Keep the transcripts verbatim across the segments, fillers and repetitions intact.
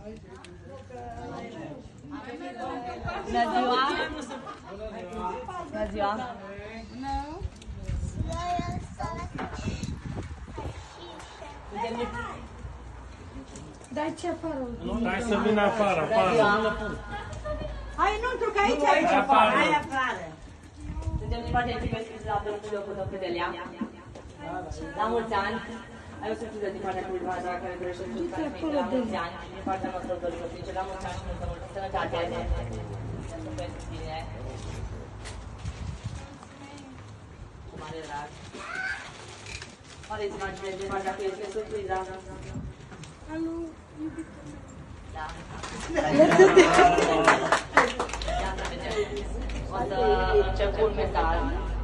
Bună ziua! Bună ziua! Dai ce afară? Hai să vină afară, afară. Hai înăuntru, că aici Hai afară. Hai afară. Suntem din partea echipei la Bălculiu cu Dr. Delia. La mulți ani. Ai o surpriză din partea cuiva care dorește să fiți la mulți ani. Din partea noastră dorim să fiți la mulți ani și multă, multă sănătate. Să pentru bine. Cu mare drag. Oare-ți imaginezi din partea cuiva este surpriza? Alu, iubită mea. Da. Iată, vedeți. O să încep cu un mesaj.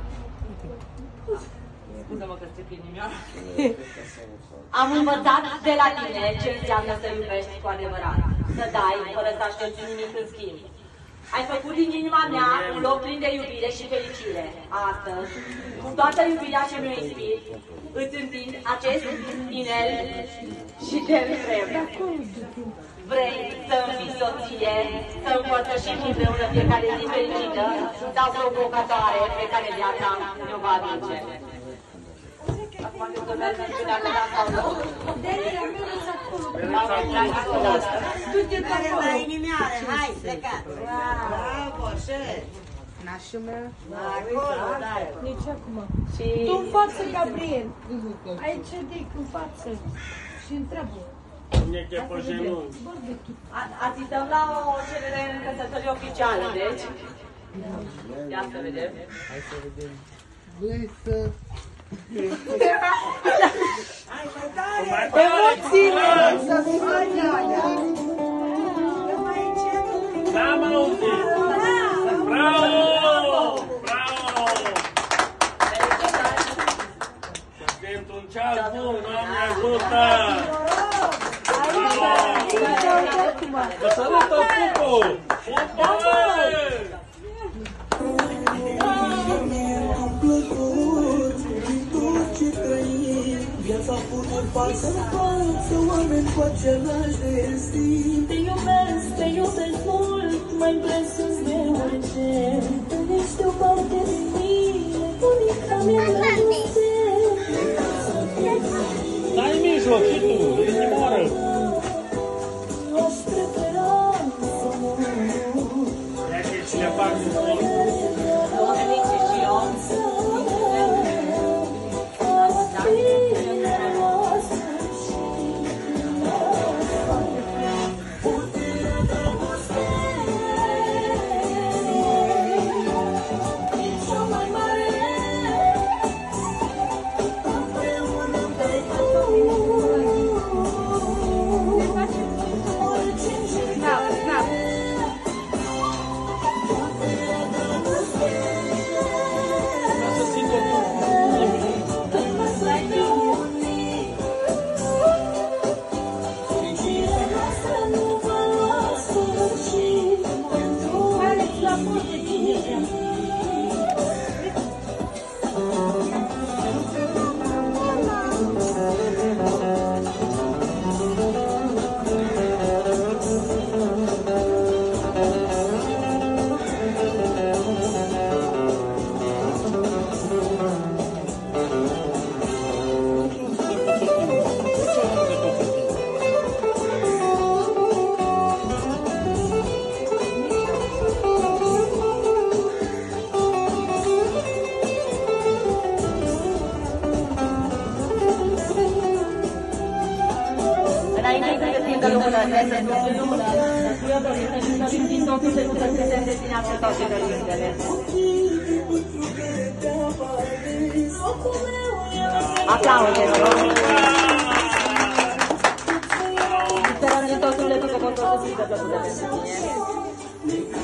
Scuză-mă că stric inimioara. Am învățat de la tine ce înseamnă să iubești cu adevărat. Să dai fără să aștepți nimic în schimb. Ai făcut din inima mea un loc plin de iubire și fericire. Astăzi, cu toată iubirea ce mi-o inspir, îți întind acest inel și te întreb. Vrei să-mi fii soție, să împărtășim împreună fiecare zi fericită sau provocatoare pe care viața ne-o va aduce? Acum că să merg în dacă da sau nu. Delia, mergeți acolo. Du-te pe acolo. La inimioare, hai, plecați. Bravo, așa. Nașul meu? Acolo, da. Nici acum. Tu în față, Gabriel. Aici, Dic, în față. Și întreabă. Neche pe genunchi. Asistăm la o cerere în căsătorie oficială, deci. Ia să vedem. Hai să vedem. Vrei să... Hai, mai tare! Emoțiile! Să mai tare! Mai încet! N-am auzit! Bravo! Bravo! Pentru un ceas bun, Doamne ajută! Vă salută, Pupu! Pupu! Viața pune față în față, oameni cu același destin. Te iubesc, te iubesc mult, mai presus de orice. Ești o parte din mine, unica mea dragoste. Dai în mijloc și tu, inimioară! Eu aș prefera să mor. Ia că cine fac un mor. Nu felice și eu. Aplaude, sperăm din tot sufletul că contul să fie plăcută pentru tine.